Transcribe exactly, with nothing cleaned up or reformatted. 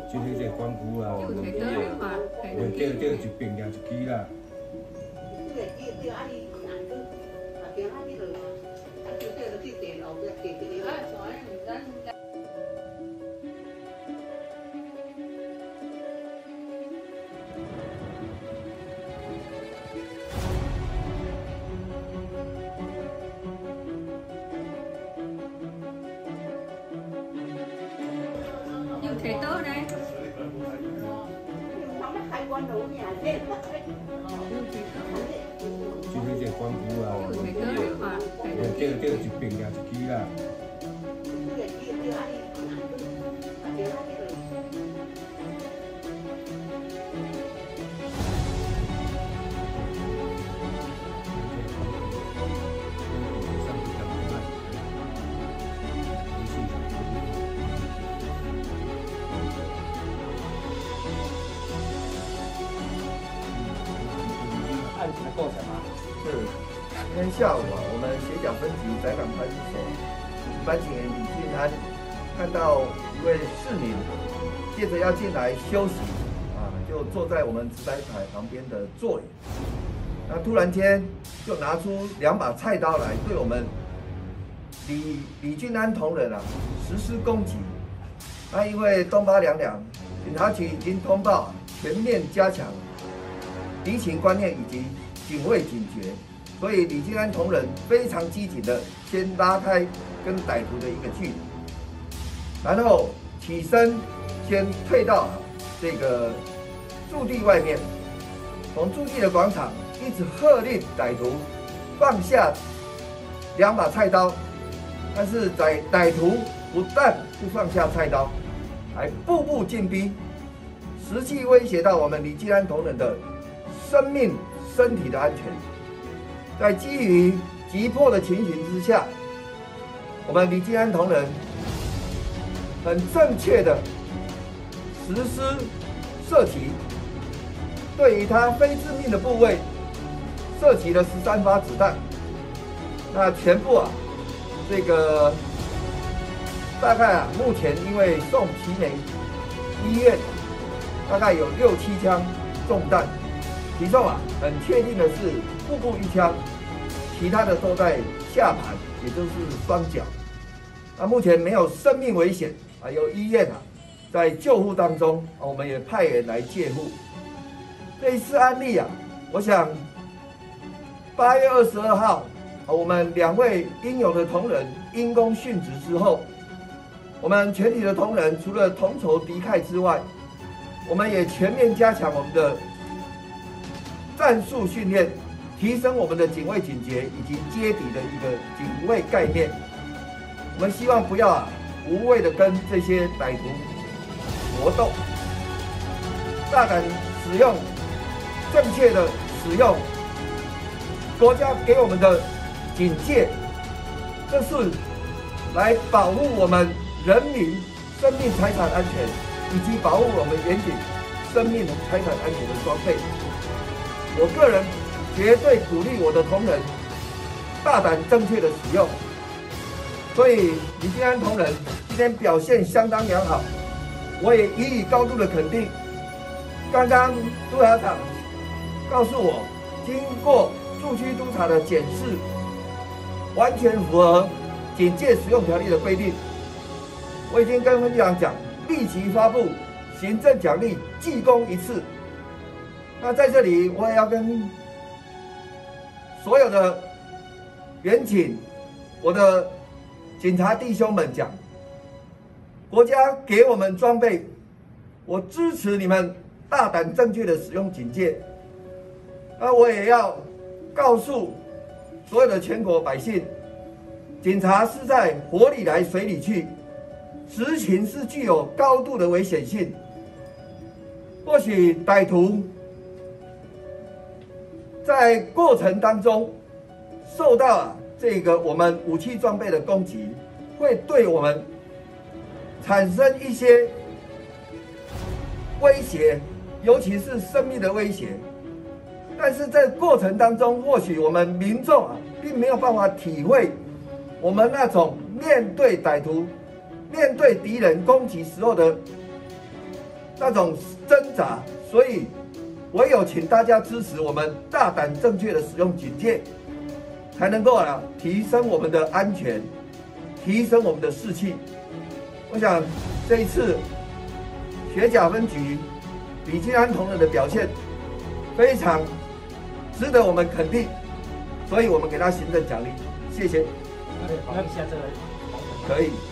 就是迄个管区啊， 有摕倒去看， 对对对，一边掠一支啦。 对对对，啊你啊你啊行啊你落，啊就对落去电脑个电电个。 有摕倒呢？ 就是迄个管区啊， 有摕倒去看， 对对对，一边掠一支啦。 对对对，啊你啊你啊行啊你落。 案情的构成吗？ 是，今天下午啊，我们斜角分局仔港派出所班警员李俊安看到一位市民借着要进来休息啊，就坐在我们直摆台旁边的座椅，那突然间就拿出两把菜刀来对我们李李俊安同仁啊实施攻击。那因为东巴两两，警察局已经通报、啊、全面加强敌情观念以及警卫警觉，所以李俊安同仁非常积极的先拉开跟歹徒的一个距离，然后起身先退到这个驻地外面，从驻地的广场一直喝令歹徒放下两把菜刀，但是歹歹徒不但不放下菜刀，还步步进逼，实际威胁到我们李俊安同仁的生命、身体的安全。在基于急迫的情形之下，我们李俊安同仁很正确的实施射击，对于他非致命的部位射击了十三发子弹，那全部啊，这个大概啊，目前因为送奇美医院，大概有六七枪中弹。体重啊，很确定的是腹部一枪，其他的都在下盘，也就是双脚。那目前没有生命危险啊，有医院啊在救护当中啊，我们也派人来戒护。这一次案例啊，我想八月二十二号，啊，我们两位英勇的同仁因公殉职之后，我们全体的同仁除了同仇敌忾之外，我们也全面加强我们的战术训练，提升我们的警卫警觉以及接敌的一个警卫概念。我们希望不要啊无谓的跟这些歹徒搏斗，大胆使用正确的使用国家给我们的警戒，这是来保护我们人民生命财产安全，以及保护我们远警生命财产安全的双倍。我个人绝对鼓励我的同仁大胆正确的使用，所以李俊安同仁今天表现相当良好，我也予以高度的肯定。刚刚督察长告诉我，经过驻区督察的检视，完全符合警戒使用条例的规定。我已经跟分局长讲，立即发布行政奖励，记功一次。那在这里，我也要跟所有的远警、我的警察弟兄们讲，国家给我们装备，我支持你们大胆正确的使用警戒。那我也要告诉所有的全国百姓，警察是在火里来水里去，执勤是具有高度的危险性。或许歹徒在过程当中受到啊这个我们武器装备的攻击，会对我们产生一些威胁，尤其是生命的威胁。但是在过程当中，或许我们民众啊，并没有办法体会我们那种面对歹徒、面对敌人攻击时候的那种挣扎，所以唯有请大家支持我们大胆正确的使用警戒，才能够啊提升我们的安全，提升我们的士气。我想这一次学甲分局李金安同仁的表现非常值得我们肯定，所以我们给他行政奖励，谢谢。 可以访问一下这个。 可以。